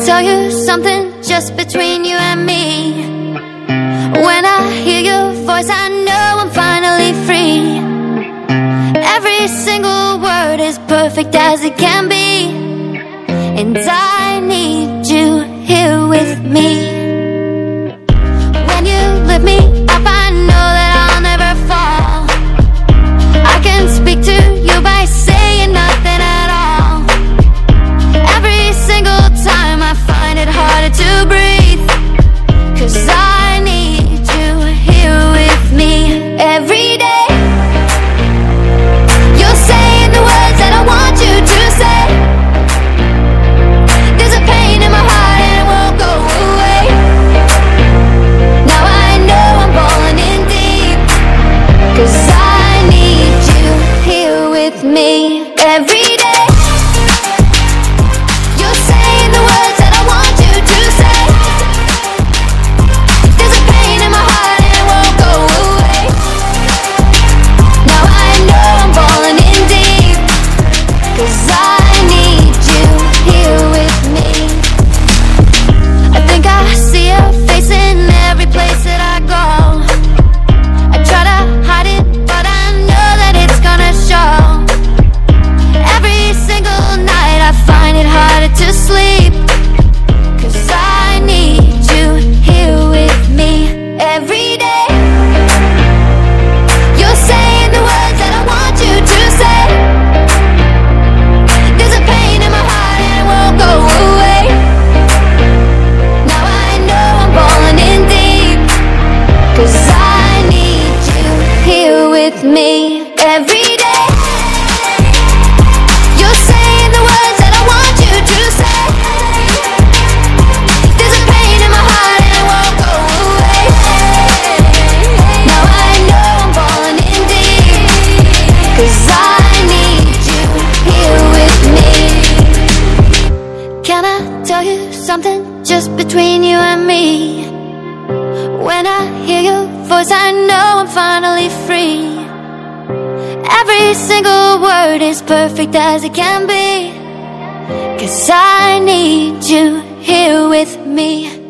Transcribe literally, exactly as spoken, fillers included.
tell you something just between you and me? When I hear your voice, I know I'm finally free. Every single word is perfect as it can be, and I need you here with me. When you lift me up, I know that I'll never fall. I can speak to you by saying nothing at all. Every single time I find it harder to breathe, 'cause I need you here with me every day. You're saying the words that I want you to say. There's a pain in my heart and it won't go away. Now I know I'm falling in deep, 'cause I need you here with me every day. You're saying the words that I want you to say. There's a pain in my heart and it won't go away. Now I know I'm falling in deep, 'cause I need you here with me. I think I see your face in every place that I go. I try to hide it, but I know that it's gonna show. Every single night I find it harder to sleep, 'cause I need you here with me every day. You're saying the words that I want you to say. There's a pain in my heart and it won't go away. Now I know I'm falling in deep, 'cause I need you here with me every day. You're saying the words that I want you to say. There's a pain in my heart and it won't go away. Now I know I'm falling in deep, 'cause I need you here with me. Can I tell you something just between you and me? When I hear your voice, I know I'm finally free. Every single word is perfect as it can be, 'cause I need you here with me.